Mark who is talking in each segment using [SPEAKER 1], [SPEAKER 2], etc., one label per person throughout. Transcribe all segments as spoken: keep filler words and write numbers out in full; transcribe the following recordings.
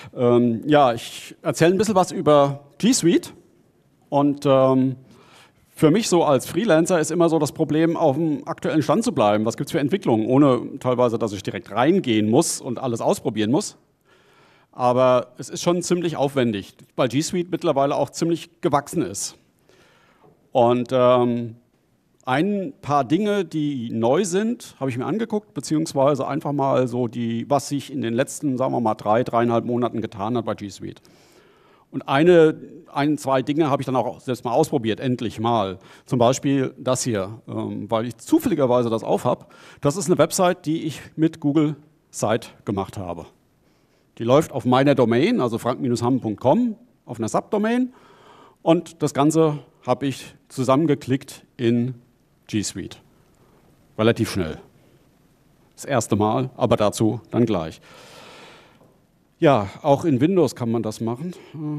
[SPEAKER 1] Ähm, ja, ich erzähle ein bisschen was über G Suite. Und ähm, für mich so als Freelancer ist immer so das Problem, auf dem aktuellen Stand zu bleiben. Was gibt es für Entwicklungen, ohne teilweise, dass ich direkt reingehen muss und alles ausprobieren muss. Aber es ist schon ziemlich aufwendig, weil G Suite mittlerweile auch ziemlich gewachsen ist. Und ähm, ein paar Dinge, die neu sind, habe ich mir angeguckt, beziehungsweise einfach mal so, die, was sich in den letzten, sagen wir mal, drei, dreieinhalb Monaten getan hat bei G Suite. Und eine, ein, zwei Dinge habe ich dann auch selbst mal ausprobiert, endlich mal. Zum Beispiel das hier, ähm, weil ich zufälligerweise das aufhab. Das ist eine Website, die ich mit Google Site gemacht habe. Die läuft auf meiner Domain, also frank Bindestrich hamm Punkt com, auf einer Subdomain. Und das Ganze habe ich zusammengeklickt in G Suite. Relativ schnell. Das erste Mal, aber dazu dann gleich. Ja, auch in Windows kann man das machen.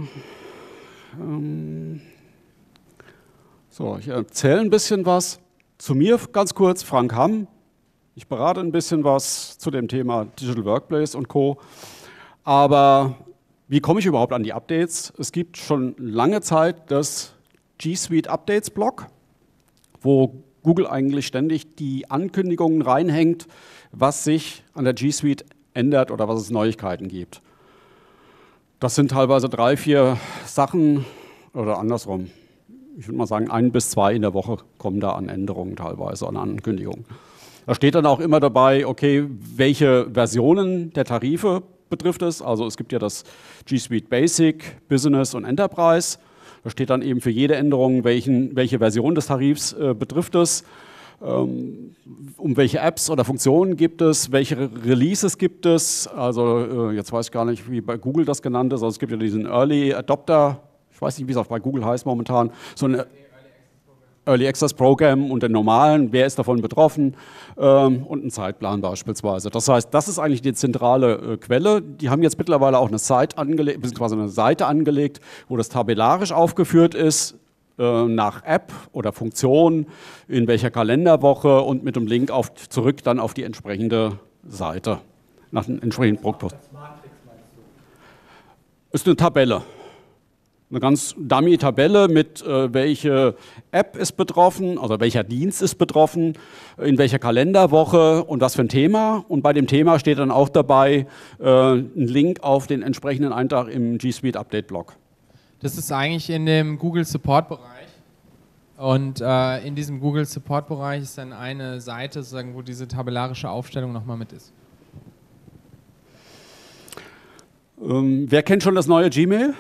[SPEAKER 1] Ähm so, ich erzähle ein bisschen was zu mir, ganz kurz, Frank Hamm. Ich berate ein bisschen was zu dem Thema Digital Workplace und Co. Aber wie komme ich überhaupt an die Updates? Es gibt schon lange Zeit das G Suite Updates Blog, wo Google eigentlich ständig die Ankündigungen reinhängt, was sich an der G Suite ändert oder was es Neuigkeiten gibt. Das sind teilweise drei, vier Sachen oder andersrum. Ich würde mal sagen, ein bis zwei in der Woche kommen da an Änderungen teilweise, an Ankündigungen. Da steht dann auch immer dabei, okay, welche Versionen der Tarife betrifft es. Also es gibt ja das G Suite Basic, Business und Enterprise. Da steht dann eben für jede Änderung, welchen, welche Version des Tarifs äh, betrifft es. Um welche Apps oder Funktionen gibt es, welche Releases gibt es, also jetzt weiß ich gar nicht, wie bei Google das genannt ist, also es gibt ja diesen Early Adopter, ich weiß nicht, wie es auch bei Google heißt momentan, so ein Early Access Program und den normalen, wer ist davon betroffen ähm, und einen Zeitplan beispielsweise. Das heißt, das ist eigentlich die zentrale äh, Quelle. Die haben jetzt mittlerweile auch eine Seite angelegt, beziehungsweise eine Seite angelegt, wo das tabellarisch aufgeführt ist, nach App oder Funktion, in welcher Kalenderwoche und mit dem Link auf, zurück dann auf die entsprechende Seite, nach dem entsprechenden Produkt. Ist eine Tabelle, eine ganz Dummy-Tabelle mit äh, welche App ist betroffen, also welcher Dienst ist betroffen, in welcher Kalenderwoche und was für ein Thema. Und bei dem Thema steht dann auch dabei äh, ein Link auf den entsprechenden Eintrag im G Suite Update Blog.
[SPEAKER 2] Das ist eigentlich in dem Google Support Bereich und äh, in diesem Google Support Bereich ist dann eine Seite, sozusagen, wo diese tabellarische Aufstellung nochmal mit ist.
[SPEAKER 1] Ähm, wer kennt schon das neue Gmail?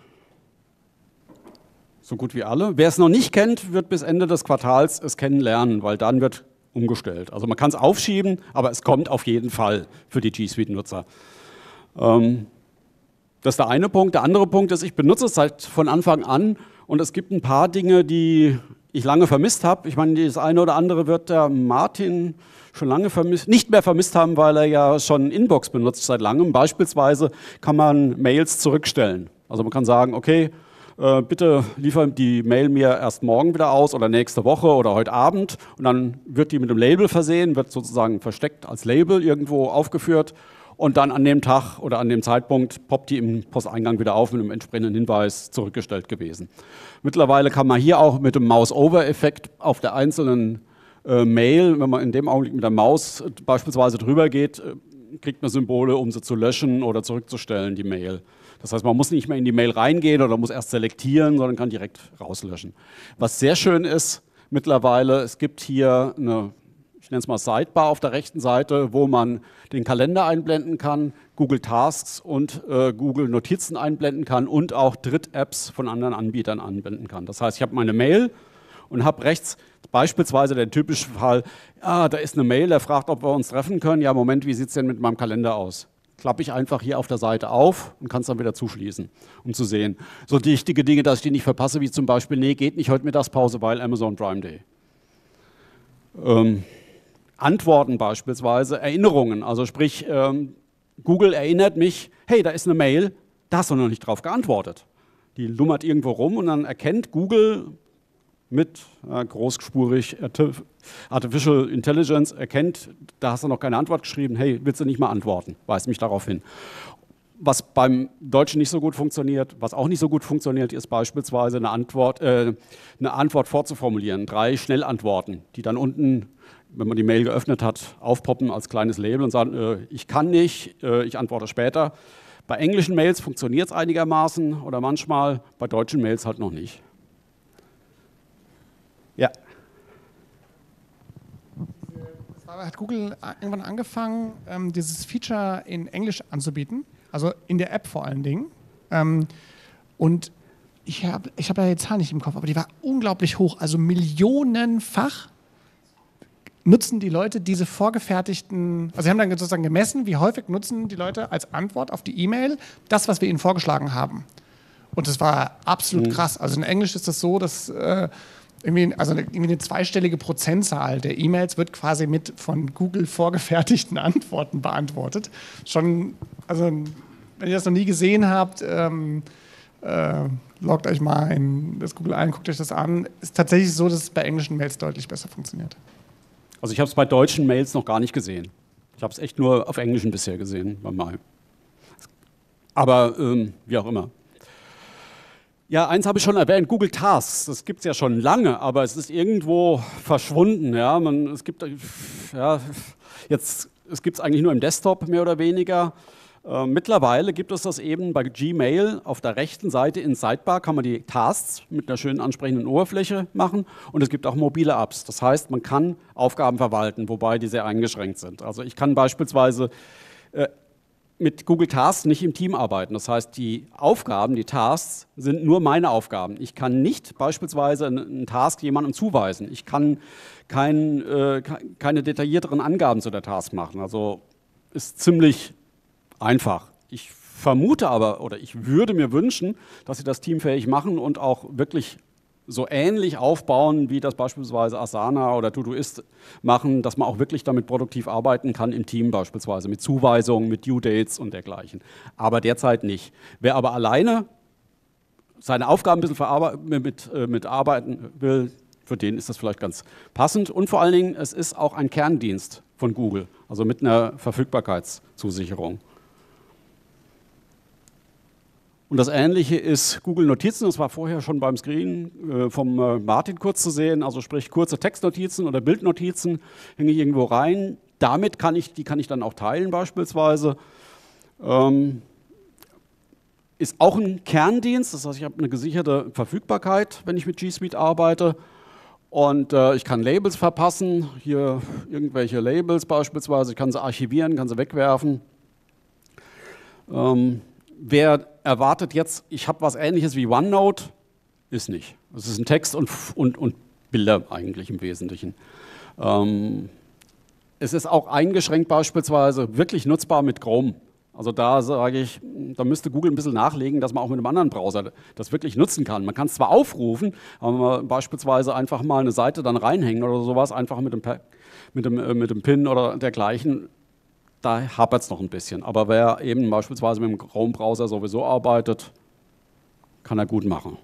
[SPEAKER 1] So gut wie alle. Wer es noch nicht kennt, wird bis Ende des Quartals es kennenlernen, weil dann wird umgestellt. Also man kann es aufschieben, aber es kommt auf jeden Fall für die G Suite-Nutzer. Ähm, Das ist der eine Punkt. Der andere Punkt ist, ich benutze es seit von Anfang an und es gibt ein paar Dinge, die ich lange vermisst habe. Ich meine, das eine oder andere wird der Martin schon lange vermisst, nicht mehr vermisst haben, weil er ja schon Inbox benutzt seit langem. Beispielsweise kann man Mails zurückstellen. Also man kann sagen, okay, äh, bitte liefer die Mail mir erst morgen wieder aus oder nächste Woche oder heute Abend. Und dann wird die mit einem Label versehen, wird sozusagen versteckt als Label irgendwo aufgeführt. Und dann an dem Tag oder an dem Zeitpunkt poppt die im Posteingang wieder auf mit einem entsprechenden Hinweis zurückgestellt gewesen. Mittlerweile kann man hier auch mit dem Mouse-Over-Effekt auf der einzelnen äh, Mail, wenn man in dem Augenblick mit der Maus äh, beispielsweise drüber geht, äh, kriegt man Symbole, um sie zu löschen oder zurückzustellen, die Mail. Das heißt, man muss nicht mehr in die Mail reingehen oder muss erst selektieren, sondern kann direkt rauslöschen. Was sehr schön ist mittlerweile, es gibt hier eine, ich nenne es mal Sidebar auf der rechten Seite, wo man den Kalender einblenden kann, Google Tasks und äh, Google Notizen einblenden kann und auch Dritt-Apps von anderen Anbietern anwenden kann. Das heißt, ich habe meine Mail und habe rechts beispielsweise den typischen Fall, ah, da ist eine Mail, der fragt, ob wir uns treffen können. Ja, Moment, wie sieht es denn mit meinem Kalender aus? Klappe ich einfach hier auf der Seite auf und kann es dann wieder zuschließen, um zu sehen. So wichtige Dinge, dass ich die nicht verpasse, wie zum Beispiel, nee, geht nicht heute Mittagspause, weil Amazon Prime Day. Ähm, Antworten beispielsweise, Erinnerungen, also sprich, ähm, Google erinnert mich, hey, da ist eine Mail, da hast du noch nicht drauf geantwortet. Die lummert irgendwo rum und dann erkennt Google mit äh, großspurig Artificial Intelligence, erkennt, da hast du noch keine Antwort geschrieben, hey, willst du nicht mal antworten, weist mich darauf hin. was beim Deutschen nicht so gut funktioniert, was auch nicht so gut funktioniert, ist beispielsweise eine Antwort, äh, eine Antwort vorzuformulieren. Drei Schnellantworten, die dann unten, wenn man die Mail geöffnet hat, aufpoppen als kleines Label und sagen, äh, ich kann nicht, äh, ich antworte später. Bei englischen Mails funktioniert es einigermaßen oder manchmal, bei deutschen Mails halt noch nicht. Ja.
[SPEAKER 3] Hat Google irgendwann angefangen, ähm, dieses Feature in Englisch anzubieten, also in der App vor allen Dingen. Ähm, und ich habe ich hab ja die Zahl nicht im Kopf, aber die war unglaublich hoch. Also millionenfach nutzen die Leute diese vorgefertigten, also sie haben dann sozusagen gemessen, wie häufig nutzen die Leute als Antwort auf die E-Mail das, was wir ihnen vorgeschlagen haben. Und das war absolut mhm. krass. Also in Englisch ist das so, dass äh, Irgendwie, also eine, irgendwie eine zweistellige Prozentzahl der E-Mails wird quasi mit von Google vorgefertigten Antworten beantwortet. Schon, also wenn ihr das noch nie gesehen habt, ähm, äh, loggt euch mal in das Google ein, guckt euch das an. Ist tatsächlich so, dass es bei englischen Mails deutlich besser funktioniert.
[SPEAKER 1] Also ich habe es bei deutschen Mails noch gar nicht gesehen. Ich habe es echt nur auf englischen bisher gesehen. Mal. Aber ähm, wie auch immer. Ja, eins habe ich schon erwähnt, Google Tasks, das gibt es ja schon lange, aber es ist irgendwo verschwunden. Ja? Man, es gibt ja, jetzt, es gibt es eigentlich nur im Desktop mehr oder weniger. Äh, mittlerweile gibt es das eben bei Gmail auf der rechten Seite in Sidebar, kann man die Tasks mit einer schönen ansprechenden Oberfläche machen und es gibt auch mobile Apps. Das heißt, man kann Aufgaben verwalten, wobei die sehr eingeschränkt sind. Also ich kann beispielsweise äh, mit Google Tasks nicht im Team arbeiten. Das heißt, die Aufgaben, die Tasks sind nur meine Aufgaben. Ich kann nicht beispielsweise einen Task jemandem zuweisen. Ich kann kein, äh, keine detaillierteren Angaben zu der Task machen. Also ist ziemlich einfach. Ich vermute aber, oder ich würde mir wünschen, dass sie das teamfähig machen und auch wirklich so ähnlich aufbauen, wie das beispielsweise Asana oder Todoist machen, dass man auch wirklich damit produktiv arbeiten kann im Team beispielsweise, mit Zuweisungen, mit Due Dates und dergleichen. Aber derzeit nicht. Wer aber alleine seine Aufgaben ein bisschen mit, äh, mit arbeiten will, für den ist das vielleicht ganz passend. Und vor allen Dingen, es ist auch ein Kerndienst von Google, also mit einer Verfügbarkeitszusicherung. Und das Ähnliche ist Google Notizen, das war vorher schon beim Screen äh, vom äh, Martin kurz zu sehen, also sprich kurze Textnotizen oder Bildnotizen hänge ich irgendwo rein. Damit kann ich, die kann ich dann auch teilen beispielsweise. Ähm, ist auch ein Kerndienst, das heißt, ich habe eine gesicherte Verfügbarkeit, wenn ich mit G Suite arbeite. Und äh, ich kann Labels verpassen, hier irgendwelche Labels beispielsweise, ich kann sie archivieren, kann sie wegwerfen. Ähm, Wer erwartet jetzt, ich habe was Ähnliches wie OneNote, ist nicht. Es ist ein Text und, und, und Bilder eigentlich im Wesentlichen. Ähm, es ist auch eingeschränkt beispielsweise wirklich nutzbar mit Chrome. Also da sage ich, da müsste Google ein bisschen nachlegen, dass man auch mit einem anderen Browser das wirklich nutzen kann. Man kann es zwar aufrufen, aber man beispielsweise einfach mal eine Seite dann reinhängen oder sowas, einfach mit dem, mit dem, äh, mit dem Pin oder dergleichen. Da hapert es noch ein bisschen. Aber wer eben beispielsweise mit dem Chrome-Browser sowieso arbeitet, kann er gut machen.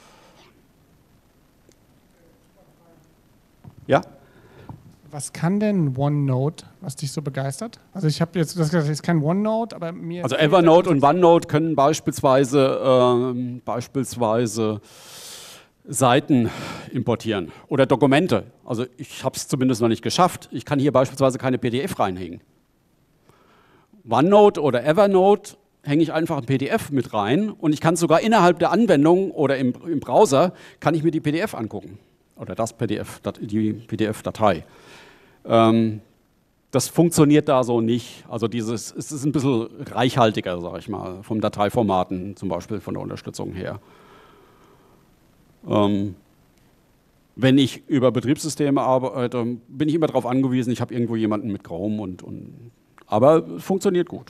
[SPEAKER 1] Ja?
[SPEAKER 3] Was kann denn OneNote, was dich so begeistert? Also ich habe jetzt, das ist kein OneNote, aber mir...
[SPEAKER 1] Also Evernote und OneNote können beispielsweise, äh, beispielsweise Seiten importieren oder Dokumente. Also ich habe es zumindest noch nicht geschafft. Ich kann hier beispielsweise keine P D F reinhängen. OneNote oder Evernote hänge ich einfach ein P D F mit rein und ich kann sogar innerhalb der Anwendung oder im, im Browser kann ich mir die P D F angucken oder das P D F, die P D F-Datei. Ähm, das funktioniert da so nicht. Also dieses, es ist ein bisschen reichhaltiger, sage ich mal, vom Dateiformaten zum Beispiel von der Unterstützung her. Ähm, wenn ich über Betriebssysteme arbeite, bin ich immer darauf angewiesen, ich habe irgendwo jemanden mit Chrome und, und aber es funktioniert gut.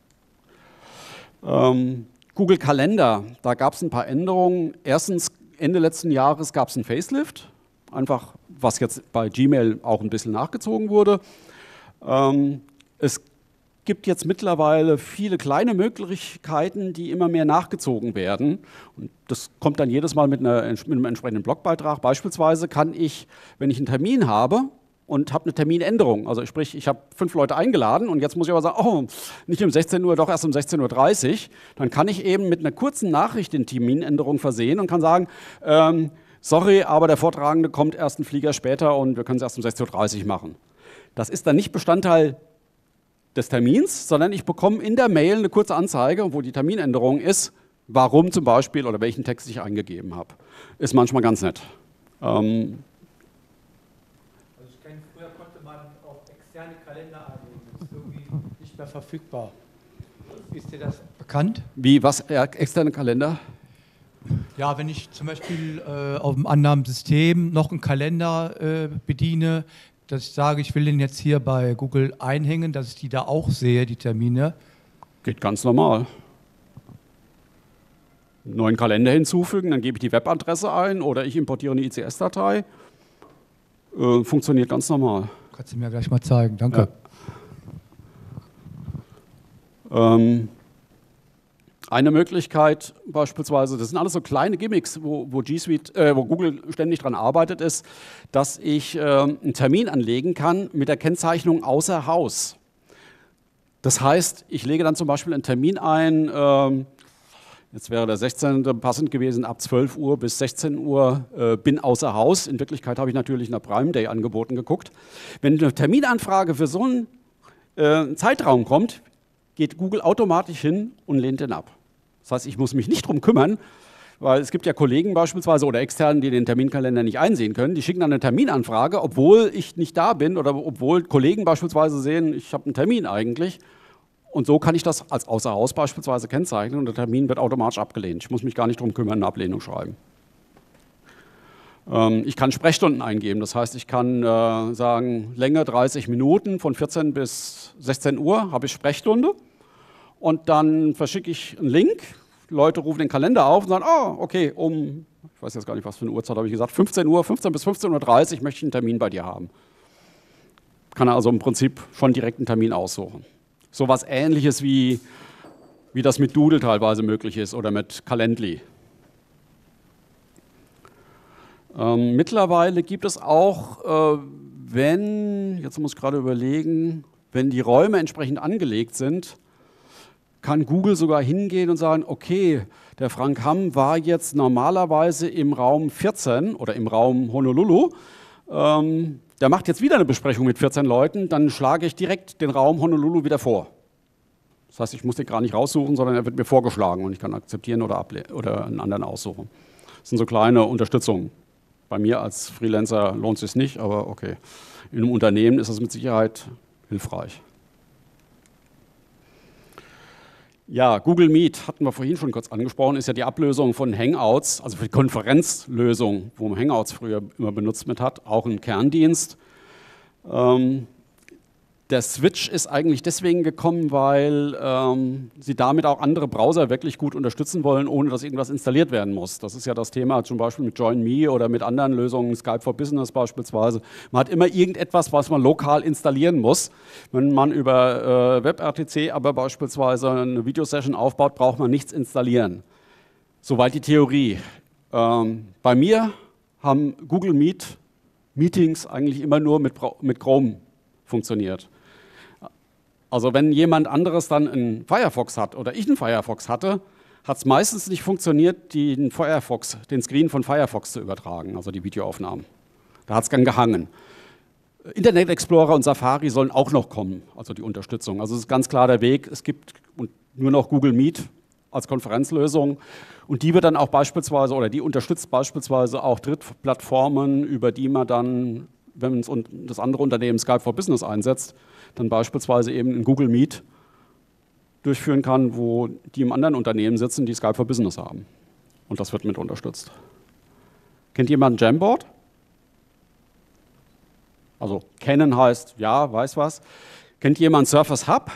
[SPEAKER 1] Ähm, Google Kalender, da gab es ein paar Änderungen. Erstens, Ende letzten Jahres gab es ein Facelift, einfach was jetzt bei Gmail auch ein bisschen nachgezogen wurde. Ähm, es gibt jetzt mittlerweile viele kleine Möglichkeiten, die immer mehr nachgezogen werden. Und das kommt dann jedes Mal mit, einer, mit einem entsprechenden Blogbeitrag. Beispielsweise kann ich, wenn ich einen Termin habe, und habe eine Terminänderung. Also sprich, ich habe fünf Leute eingeladen und jetzt muss ich aber sagen, oh, nicht um sechzehn Uhr, doch erst um sechzehn Uhr dreißig. Dann kann ich eben mit einer kurzen Nachricht den Terminänderung versehen und kann sagen, ähm, sorry, aber der Vortragende kommt erst einen Flieger später und wir können es erst um sechzehn Uhr dreißig machen. Das ist dann nicht Bestandteil des Termins, sondern ich bekomme in der Mail eine kurze Anzeige, wo die Terminänderung ist, warum zum Beispiel oder welchen Text ich eingegeben habe. Ist manchmal ganz nett. Ähm,
[SPEAKER 4] also ich kenne, früher konnte man auch externe Kalender anlegen, das ist irgendwie nicht mehr verfügbar. Ist dir das bekannt?
[SPEAKER 1] Wie, was, ja, externe Kalender?
[SPEAKER 4] Ja, wenn ich zum Beispiel äh, auf einem anderen System noch einen Kalender äh, bediene, dass ich sage, ich will den jetzt hier bei Google einhängen, dass ich die da auch sehe, die Termine.
[SPEAKER 1] Geht ganz normal. Einen neuen Kalender hinzufügen, dann gebe ich die Webadresse ein oder ich importiere eine I C S-Datei. Äh, funktioniert ganz normal.
[SPEAKER 4] Kannst du mir gleich mal zeigen, danke.
[SPEAKER 1] Ja. Ähm, eine Möglichkeit beispielsweise, das sind alles so kleine Gimmicks, wo, wo G Suite, äh, wo Google ständig dran arbeitet, ist, dass ich äh, einen Termin anlegen kann mit der Kennzeichnung außer Haus. Das heißt, ich lege dann zum Beispiel einen Termin ein, äh, jetzt wäre der sechzehnte passend gewesen, ab zwölf Uhr bis sechzehn Uhr äh, bin außer Haus. In Wirklichkeit habe ich natürlich nach Prime Day Angeboten geguckt. Wenn eine Terminanfrage für so einen äh, Zeitraum kommt, geht Google automatisch hin und lehnt den ab. Das heißt, ich muss mich nicht drum kümmern, weil es gibt ja Kollegen beispielsweise oder Externen, die den Terminkalender nicht einsehen können. Die schicken dann eine Terminanfrage, obwohl ich nicht da bin oder obwohl Kollegen beispielsweise sehen, ich habe einen Termin eigentlich. Und so kann ich das als außer Haus beispielsweise kennzeichnen und der Termin wird automatisch abgelehnt. Ich muss mich gar nicht drum kümmern, eine Ablehnung schreiben. Ähm, ich kann Sprechstunden eingeben, das heißt, ich kann äh, sagen, Länge dreißig Minuten, von vierzehn bis sechzehn Uhr habe ich Sprechstunde. Und dann verschicke ich einen Link, Leute rufen den Kalender auf und sagen, oh, okay, um, ich weiß jetzt gar nicht, was für eine Uhrzeit habe ich gesagt, fünfzehn Uhr, fünfzehn bis fünfzehn Uhr dreißig möchte ich einen Termin bei dir haben. Kann er also im Prinzip schon direkt einen Termin aussuchen. So etwas Ähnliches wie, wie das mit Doodle teilweise möglich ist oder mit Calendly. Ähm, mittlerweile gibt es auch, äh, wenn, jetzt muss ich gerade überlegen, wenn die Räume entsprechend angelegt sind, kann Google sogar hingehen und sagen, okay, der Frank Hamm war jetzt normalerweise im Raum vierzehn oder im Raum Honolulu, ähm, der macht jetzt wieder eine Besprechung mit vierzehn Leuten, dann schlage ich direkt den Raum Honolulu wieder vor. Das heißt, ich muss den gar nicht raussuchen, sondern er wird mir vorgeschlagen und ich kann akzeptieren oder, oder einen anderen aussuchen. Das sind so kleine Unterstützungen. Bei mir als Freelancer lohnt es sich nicht, aber okay. In einem Unternehmen ist das mit Sicherheit hilfreich. Ja, Google Meet hatten wir vorhin schon kurz angesprochen, ist ja die Ablösung von Hangouts, also für die Konferenzlösung, wo man Hangouts früher immer benutzt mit hat, auch ein Kerndienst. Ähm, der Switch ist eigentlich deswegen gekommen, weil ähm, sie damit auch andere Browser wirklich gut unterstützen wollen, ohne dass irgendwas installiert werden muss. Das ist ja das Thema zum Beispiel mit JoinMe oder mit anderen Lösungen, Skype for Business beispielsweise. Man hat immer irgendetwas, was man lokal installieren muss. Wenn man über äh, WebRTC aber beispielsweise eine Videosession aufbaut, braucht man nichts installieren. Soweit die Theorie. Ähm, bei mir haben Google Meet Meetings eigentlich immer nur mit, mit Chrome funktioniert. Also wenn jemand anderes dann einen Firefox hat oder ich einen Firefox hatte, hat es meistens nicht funktioniert, den, Firefox, den Screen von Firefox zu übertragen, also die Videoaufnahmen. Da hat es dann gehangen. Internet Explorer und Safari sollen auch noch kommen, also die Unterstützung. Also es ist ganz klar der Weg, es gibt nur noch Google Meet als Konferenzlösung und die wird dann auch beispielsweise, oder die unterstützt beispielsweise auch Drittplattformen, über die man dann, wenn es das andere Unternehmen Skype for Business einsetzt, dann beispielsweise eben in Google Meet durchführen kann, wo die im anderen Unternehmen sitzen, die Skype for Business haben. Und das wird mit unterstützt. Kennt jemand Jamboard? Also kennen heißt, ja, weiß was. Kennt jemand Surface Hub?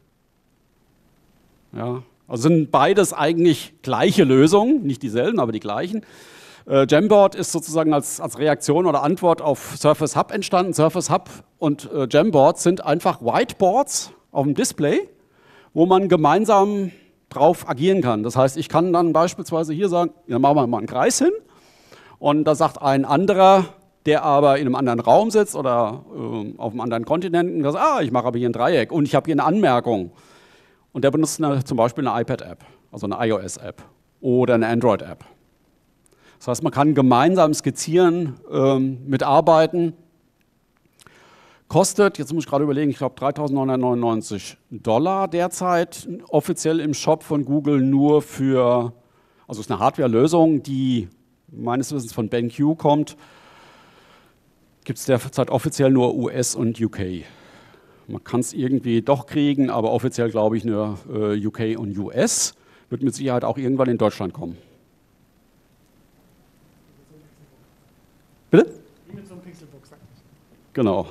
[SPEAKER 1] Ja, also sind beides eigentlich gleiche Lösungen, nicht dieselben, aber die gleichen. Äh, Jamboard ist sozusagen als, als Reaktion oder Antwort auf Surface Hub entstanden. Surface Hub und äh, Jamboard sind einfach Whiteboards auf dem Display, wo man gemeinsam drauf agieren kann. Das heißt, ich kann dann beispielsweise hier sagen, ja, machen wir mal einen Kreis hin und da sagt ein anderer, der aber in einem anderen Raum sitzt oder äh, auf einem anderen Kontinent und sagt, ah, ich mache aber hier ein Dreieck und ich habe hier eine Anmerkung. Und der benutzt eine, zum Beispiel eine iPad-App, also eine iOS-App oder eine Android-App. Das heißt, man kann gemeinsam skizzieren, ähm, mitarbeiten. Kostet, jetzt muss ich gerade überlegen, ich glaube dreitausendneunhundertneunundneunzig Dollar derzeit, offiziell im Shop von Google nur für, also es ist eine Hardware-Lösung, die meines Wissens von BenQ kommt, gibt es derzeit offiziell nur U S und U K. Man kann es irgendwie doch kriegen, aber offiziell glaube ich nur äh, U K und U S. Wird mit Sicherheit auch irgendwann in Deutschland kommen. Bitte? Wie mit so einem Pixelbook, sagt ich. Genau.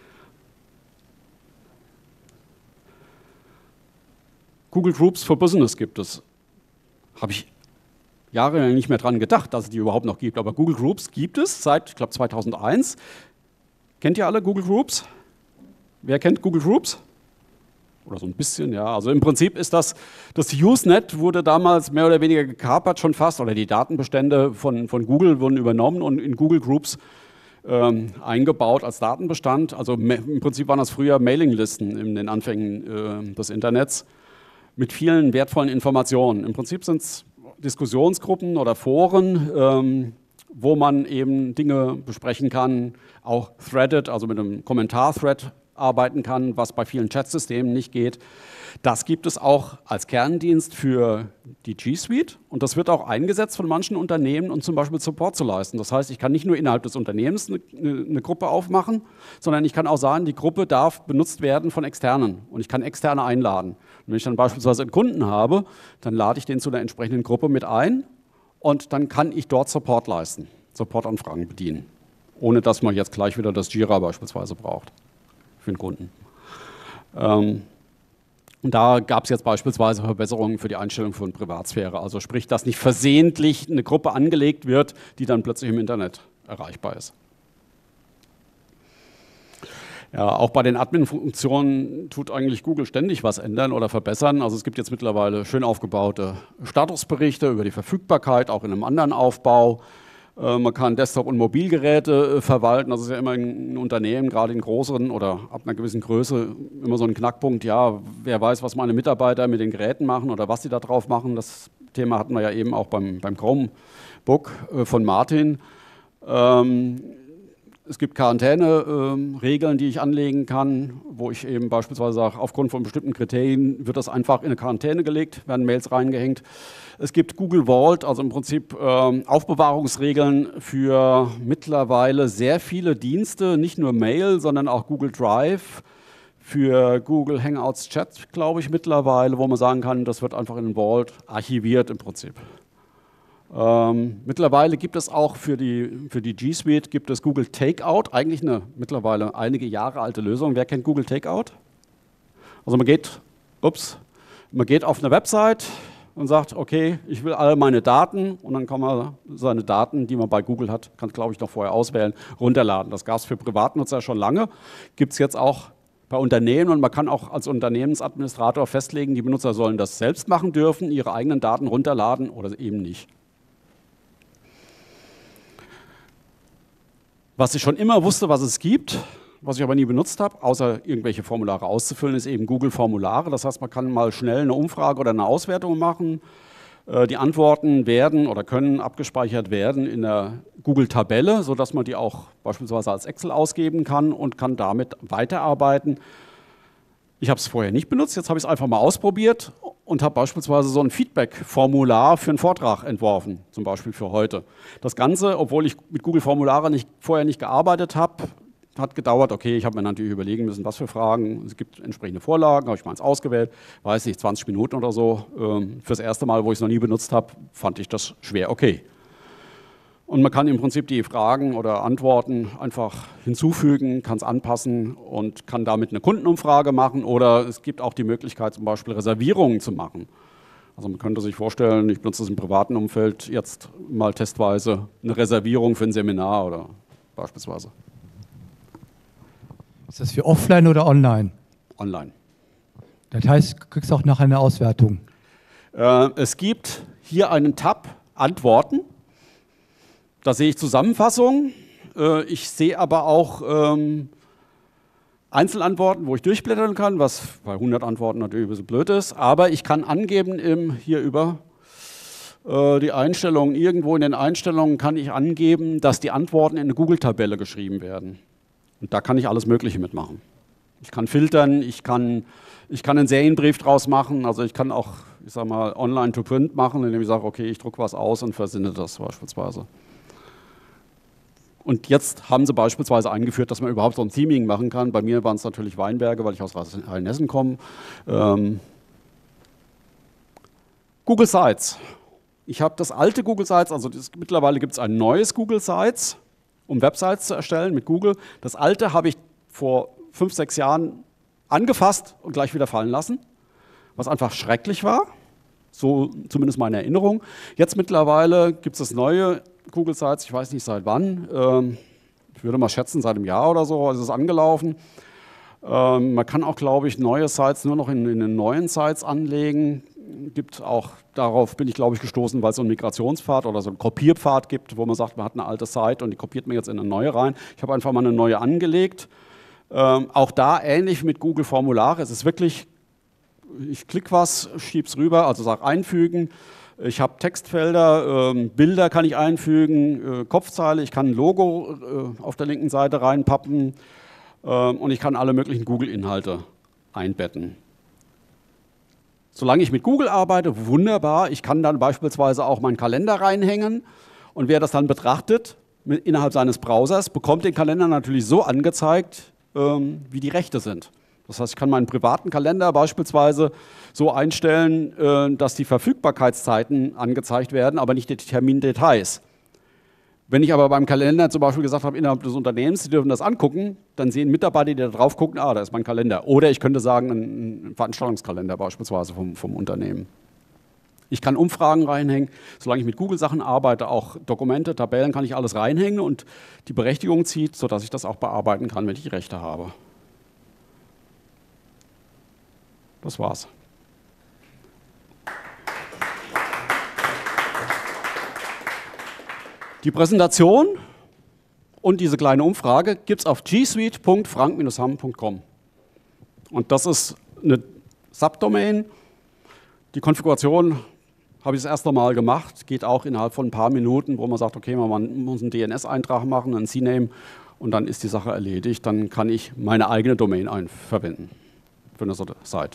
[SPEAKER 1] Google Groups for Business gibt es. Habe ich jahrelang nicht mehr dran gedacht, dass es die überhaupt noch gibt. Aber Google Groups gibt es seit, ich glaube, zweitausendeins. Kennt ihr alle Google Groups? Wer kennt Google Groups? Oder so ein bisschen, ja. Also im Prinzip ist das, das Usenet wurde damals mehr oder weniger gekapert schon fast, oder die Datenbestände von, von Google wurden übernommen und in Google Groups ähm, eingebaut als Datenbestand. Also im Prinzip waren das früher Mailinglisten in den Anfängen äh, des Internets mit vielen wertvollen Informationen. Im Prinzip sind es Diskussionsgruppen oder Foren, ähm, wo man eben Dinge besprechen kann, auch threaded, also mit einem Kommentar-Thread arbeiten kann, was bei vielen Chatsystemen nicht geht. Das gibt es auch als Kerndienst für die G Suite und das wird auch eingesetzt von manchen Unternehmen, um zum Beispiel Support zu leisten. Das heißt, ich kann nicht nur innerhalb des Unternehmens eine, eine Gruppe aufmachen, sondern ich kann auch sagen, die Gruppe darf benutzt werden von Externen und ich kann Externe einladen. Und wenn ich dann beispielsweise einen Kunden habe, dann lade ich den zu einer entsprechenden Gruppe mit ein und dann kann ich dort Support leisten, Supportanfragen bedienen, ohne dass man jetzt gleich wieder das Jira beispielsweise braucht für den Kunden. Ähm, und da gab es jetzt beispielsweise Verbesserungen für die Einstellung von Privatsphäre. Also sprich, dass nicht versehentlich eine Gruppe angelegt wird, die dann plötzlich im Internet erreichbar ist. Ja, auch bei den Admin-Funktionen tut eigentlich Google ständig was ändern oder verbessern. Also es gibt jetzt mittlerweile schön aufgebaute Statusberichte über die Verfügbarkeit, auch in einem anderen Aufbau. Man kann Desktop- und Mobilgeräte verwalten. Das ist ja immer ein Unternehmen, gerade in größeren oder ab einer gewissen Größe, immer so ein Knackpunkt. Ja, wer weiß, was meine Mitarbeiter mit den Geräten machen oder was sie da drauf machen. Das Thema hatten wir ja eben auch beim, beim Chromebook von Martin. Ähm, es gibt Quarantäne-Regeln, die ich anlegen kann, wo ich eben beispielsweise sage, aufgrund von bestimmten Kriterien wird das einfach in eine Quarantäne gelegt, werden Mails reingehängt. Es gibt Google Vault, also im Prinzip äh, Aufbewahrungsregeln für mittlerweile sehr viele Dienste, nicht nur Mail, sondern auch Google Drive, für Google Hangouts Chat, glaube ich, mittlerweile, wo man sagen kann, das wird einfach in den Vault archiviert im Prinzip. Ähm, mittlerweile gibt es auch für die, für die G Suite gibt es Google Takeout, eigentlich eine mittlerweile einige Jahre alte Lösung. Wer kennt Google Takeout? Also man geht, ups, man geht auf eine Website und sagt, okay, ich will alle meine Daten und dann kann man seine Daten, die man bei Google hat, kann glaube ich noch vorher auswählen, runterladen. Das gab es für Privatnutzer schon lange, gibt es jetzt auch bei Unternehmen und man kann auch als Unternehmensadministrator festlegen, die Benutzer sollen das selbst machen dürfen, ihre eigenen Daten runterladen oder eben nicht. Was ich schon immer wusste, was es gibt, was ich aber nie benutzt habe, außer irgendwelche Formulare auszufüllen, ist eben Google-Formulare. Das heißt, man kann mal schnell eine Umfrage oder eine Auswertung machen. Die Antworten werden oder können abgespeichert werden in der Google-Tabelle, sodass man die auch beispielsweise als Excel ausgeben kann und kann damit weiterarbeiten. Ich habe es vorher nicht benutzt, jetzt habe ich es einfach mal ausprobiert und habe beispielsweise so ein Feedback-Formular für einen Vortrag entworfen, zum Beispiel für heute. Das Ganze, obwohl ich mit Google-Formulare nicht, vorher nicht gearbeitet habe, hat gedauert. Okay, ich habe mir natürlich überlegen müssen, was für Fragen. Es gibt entsprechende Vorlagen, habe ich meins ausgewählt, weiß nicht, zwanzig Minuten oder so. Fürs erste Mal, wo ich es noch nie benutzt habe, fand ich das schwer okay. Und man kann im Prinzip die Fragen oder Antworten einfach hinzufügen, kann es anpassen und kann damit eine Kundenumfrage machen oder es gibt auch die Möglichkeit, zum Beispiel Reservierungen zu machen. Also man könnte sich vorstellen, ich benutze das im privaten Umfeld jetzt mal testweise eine Reservierung für ein Seminar oder beispielsweise.
[SPEAKER 4] Ist das für offline oder online?
[SPEAKER 1] Online.
[SPEAKER 4] Das heißt, du kriegst auch nachher eine Auswertung.
[SPEAKER 1] Äh, es gibt hier einen Tab Antworten. Da sehe ich Zusammenfassungen, Äh, ich sehe aber auch ähm, Einzelantworten, wo ich durchblättern kann, was bei hundert Antworten natürlich ein bisschen blöd ist. Aber ich kann angeben im, hier über äh, die Einstellungen, irgendwo in den Einstellungen kann ich angeben, dass die Antworten in eine Google-Tabelle geschrieben werden. Und da kann ich alles Mögliche mitmachen. Ich kann filtern, ich kann, ich kann einen Serienbrief draus machen, also ich kann auch, ich sag mal, online to print machen, indem ich sage, okay, ich drucke was aus und versende das beispielsweise. Und jetzt haben sie beispielsweise eingeführt, dass man überhaupt so ein Theming machen kann. Bei mir waren es natürlich Weinberge, weil ich aus Rheinhessen komme. Ähm Google Sites. Ich habe das alte Google Sites, also das, mittlerweile gibt es ein neues Google Sites, um Websites zu erstellen mit Google. Das alte habe ich vor fünf, sechs Jahren angefasst und gleich wieder fallen lassen, was einfach schrecklich war. So zumindest meine Erinnerung. Jetzt mittlerweile gibt es das neue Google Sites, ich weiß nicht seit wann, ähm, ich würde mal schätzen seit einem Jahr oder so ist es angelaufen. Ähm, man kann auch, glaube ich, neue Sites nur noch in, in den neuen Sites anlegen. Gibt auch, darauf bin ich, glaube ich, gestoßen, weil es so einen Migrationspfad oder so einen Kopierpfad gibt, wo man sagt, man hat eine alte Site und die kopiert man jetzt in eine neue rein. Ich habe einfach mal eine neue angelegt. Ähm, auch da ähnlich mit Google Formulare. Es ist wirklich, ich klicke was, schiebe es rüber, also sage einfügen. Ich habe Textfelder, äh, Bilder kann ich einfügen, äh, Kopfzeile, ich kann ein Logo äh, auf der linken Seite reinpappen äh, und ich kann alle möglichen Google-Inhalte einbetten. Solange ich mit Google arbeite, wunderbar, ich kann dann beispielsweise auch meinen Kalender reinhängen und wer das dann betrachtet mit, innerhalb seines Browsers, bekommt den Kalender natürlich so angezeigt, ähm, wie die Rechte sind. Das heißt, ich kann meinen privaten Kalender beispielsweise so einstellen, äh, dass die Verfügbarkeitszeiten angezeigt werden, aber nicht die Termindetails. Wenn ich aber beim Kalender zum Beispiel gesagt habe, innerhalb des Unternehmens, Sie dürfen das angucken, dann sehen Mitarbeiter, die da drauf gucken, ah, da ist mein Kalender. Oder ich könnte sagen, ein Veranstaltungskalender beispielsweise vom, vom Unternehmen. Ich kann Umfragen reinhängen, solange ich mit Google-Sachen arbeite, auch Dokumente, Tabellen kann ich alles reinhängen und die Berechtigung zieht, sodass ich das auch bearbeiten kann, wenn ich die Rechte habe. Das war's. Die Präsentation und diese kleine Umfrage gibt es auf g suite punkt frank Bindestrich hamm punkt com. Und das ist eine Subdomain. Die Konfiguration habe ich das erste Mal gemacht, geht auch innerhalb von ein paar Minuten, wo man sagt, okay, man muss einen D N S-Eintrag machen, einen C Name und dann ist die Sache erledigt. Dann kann ich meine eigene Domain verwenden für eine Seite.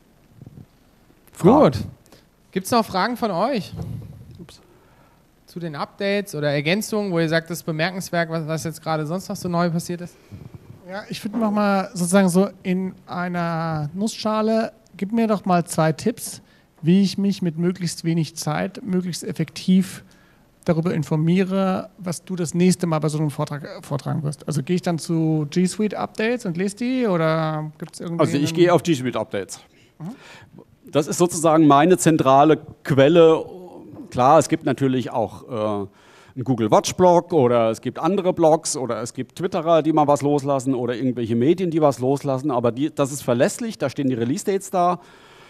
[SPEAKER 2] Fragen. Gut. Gibt es noch Fragen von euch? Ups. Zu den Updates oder Ergänzungen, wo ihr sagt, das ist bemerkenswert, was, was jetzt gerade sonst noch so neu passiert ist?
[SPEAKER 3] Ja, ich würde noch mal sozusagen so in einer Nussschale, gib mir doch mal zwei Tipps, wie ich mich mit möglichst wenig Zeit, möglichst effektiv darüber informiere, was du das nächste Mal bei so einem Vortrag vortragen wirst. Also gehe ich dann zu G Suite Updates und lese die oder gibt es irgendwie...
[SPEAKER 1] Also ich gehe auf G Suite Updates. Mhm. Das ist sozusagen meine zentrale Quelle. Klar, es gibt natürlich auch äh, einen Google Watch Blog oder es gibt andere Blogs oder es gibt Twitterer, die mal was loslassen oder irgendwelche Medien, die was loslassen, aber die, das ist verlässlich, da stehen die Release-Dates da.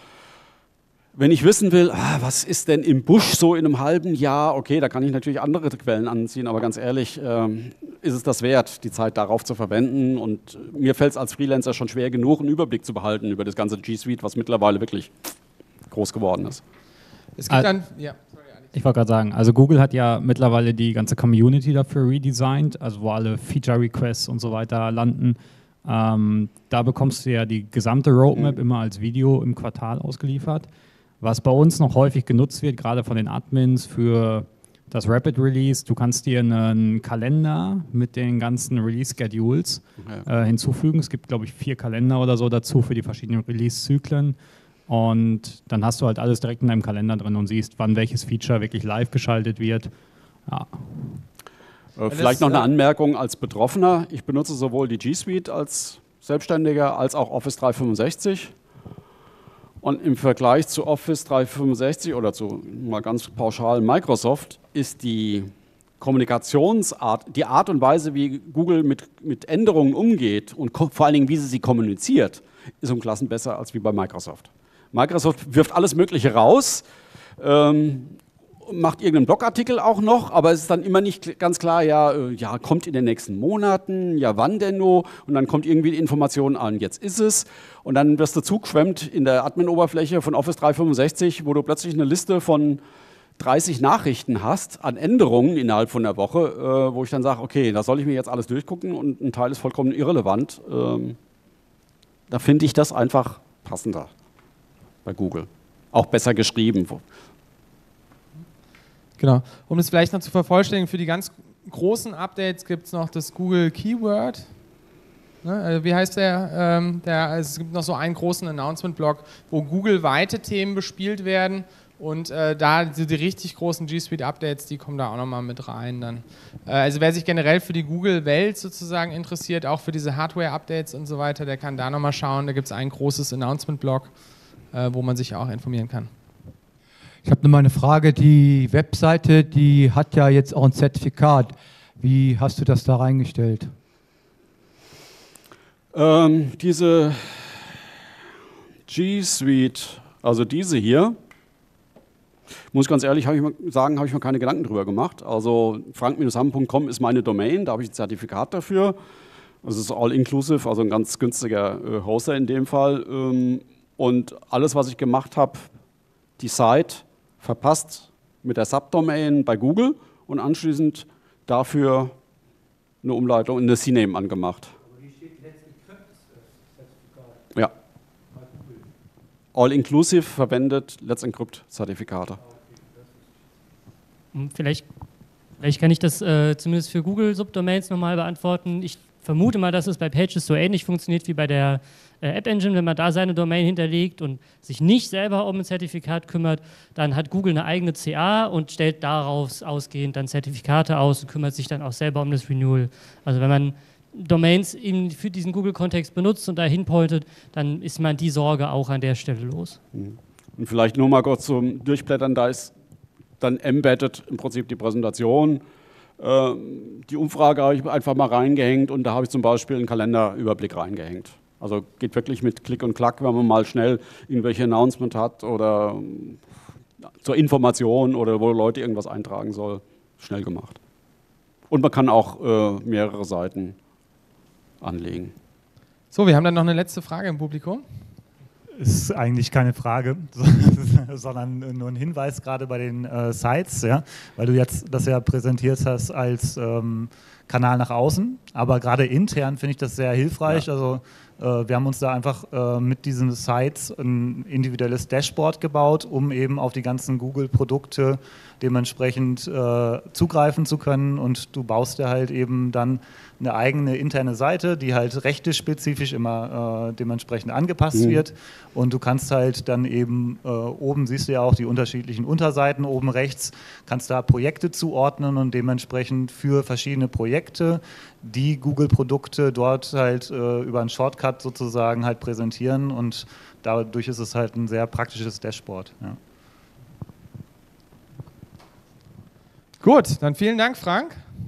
[SPEAKER 1] Wenn ich wissen will, ah, was ist denn im Busch so in einem halben Jahr, okay, da kann ich natürlich andere Quellen anziehen, aber ganz ehrlich, ähm, ist es das wert, die Zeit darauf zu verwenden? Und mir fällt es als Freelancer schon schwer genug, einen Überblick zu behalten über das ganze G Suite, was mittlerweile wirklich groß geworden ist.
[SPEAKER 2] Es gibt dann, ja.
[SPEAKER 5] Ich wollte gerade sagen, also Google hat ja mittlerweile die ganze Community dafür redesigned, also wo alle Feature-Requests und so weiter landen. Ähm, da bekommst du ja die gesamte Roadmap mhm. immer als Video im Quartal ausgeliefert. Was bei uns noch häufig genutzt wird, gerade von den Admins für das Rapid Release, du kannst dir einen Kalender mit den ganzen Release-Schedules äh, hinzufügen. Es gibt, glaube ich, vier Kalender oder so dazu für die verschiedenen Release-Zyklen. Und dann hast du halt alles direkt in deinem Kalender drin und siehst, wann welches Feature wirklich live geschaltet wird. Ja.
[SPEAKER 1] Äh, vielleicht noch eine Anmerkung als Betroffener. Ich benutze sowohl die G Suite als Selbstständiger als auch Office dreihundertfünfundsechzig. Und im Vergleich zu Office dreihundertfünfundsechzig oder zu mal ganz pauschal Microsoft ist die Kommunikationsart, die Art und Weise, wie Google mit, mit Änderungen umgeht und vor allen Dingen, wie sie sie kommuniziert, ist um Klassen besser als wie bei Microsoft. Microsoft wirft alles Mögliche raus ähm, macht irgendeinen Blogartikel auch noch, aber es ist dann immer nicht ganz klar, ja, äh, ja, kommt in den nächsten Monaten, ja, wann denn nur? Und dann kommt irgendwie die Information an, jetzt ist es. Und dann wirst du zugeschwemmt in der Admin-Oberfläche von Office dreihundertfünfundsechzig, wo du plötzlich eine Liste von dreißig Nachrichten hast an Änderungen innerhalb von der Woche, äh, wo ich dann sage, okay, da soll ich mir jetzt alles durchgucken und ein Teil ist vollkommen irrelevant. Ähm, da finde ich das einfach passender bei Google. Auch besser geschrieben.
[SPEAKER 2] Genau. Um es vielleicht noch zu vervollständigen, für die ganz großen Updates gibt es noch das Google Keyword. Ne, also wie heißt der? Ähm, der also es gibt noch so einen großen Announcement-Blog, wo Google-weite Themen bespielt werden. Und äh, da die, die richtig großen G Suite-Updates, die kommen da auch nochmal mit rein. Dann. Äh, also wer sich generell für die Google-Welt sozusagen interessiert, auch für diese Hardware-Updates und so weiter, der kann da nochmal schauen. Da gibt es ein großes Announcement-Blog, äh, wo man sich auch informieren kann.
[SPEAKER 4] Ich habe nur mal eine Frage. Die Webseite, die hat ja jetzt auch ein Zertifikat. Wie hast du das da reingestellt?
[SPEAKER 1] Ähm, diese G Suite, also diese hier, muss ich ganz ehrlich hab ich mal sagen, habe ich mir keine Gedanken drüber gemacht. Also frank Bindestrich hamm punkt com ist meine Domain, da habe ich ein Zertifikat dafür. Das ist all-inclusive, also ein ganz günstiger äh, Hoster in dem Fall. Ähm, und alles, was ich gemacht habe, die Site verpasst mit der Subdomain bei Google und anschließend dafür eine Umleitung in eine C Name angemacht. Aber hier steht Let's Encrypt Zertifikat. Ja. All-inclusive verwendet Let's Encrypt Zertifikate.
[SPEAKER 6] Vielleicht, vielleicht kann ich das äh, zumindest für Google Subdomains nochmal beantworten. Ich vermute mal, dass es bei Pages so ähnlich funktioniert wie bei der äh, App Engine. Wenn man da seine Domain hinterlegt und sich nicht selber um ein Zertifikat kümmert, dann hat Google eine eigene C A und stellt daraus ausgehend dann Zertifikate aus und kümmert sich dann auch selber um das Renewal. Also wenn man Domains eben für diesen Google-Kontext benutzt und dahin pointet, dann ist man die Sorge auch an der Stelle los.
[SPEAKER 1] Und vielleicht nur mal kurz zum Durchblättern, da ist dann embedded im Prinzip die Präsentation. Die Umfrage habe ich einfach mal reingehängt und da habe ich zum Beispiel einen Kalenderüberblick reingehängt. Also geht wirklich mit Klick und Klack, wenn man mal schnell irgendwelche Announcement hat oder zur Information oder wo Leute irgendwas eintragen soll. Schnell gemacht. Und man kann auch äh, mehrere Seiten anlegen.
[SPEAKER 2] So, wir haben dann noch eine letzte Frage im Publikum.
[SPEAKER 7] Ist eigentlich keine Frage, sondern nur ein Hinweis gerade bei den äh, Sites, ja, weil du jetzt das ja präsentiert hast als ähm, Kanal nach außen, aber gerade intern finde ich das sehr hilfreich. Ja. Also äh, wir haben uns da einfach äh, mit diesen Sites ein individuelles Dashboard gebaut, um eben auf die ganzen Google-Produkte dementsprechend äh, zugreifen zu können, und du baust dir halt eben dann eine eigene interne Seite, die halt rechtespezifisch immer äh, dementsprechend angepasst mhm. wird, und du kannst halt dann eben, äh, oben siehst du ja auch die unterschiedlichen Unterseiten, oben rechts kannst da Projekte zuordnen und dementsprechend für verschiedene Projekte die Google-Produkte dort halt äh, über einen Shortcut sozusagen halt präsentieren, und dadurch ist es halt ein sehr praktisches Dashboard. Ja.
[SPEAKER 2] Gut, dann vielen Dank, Frank.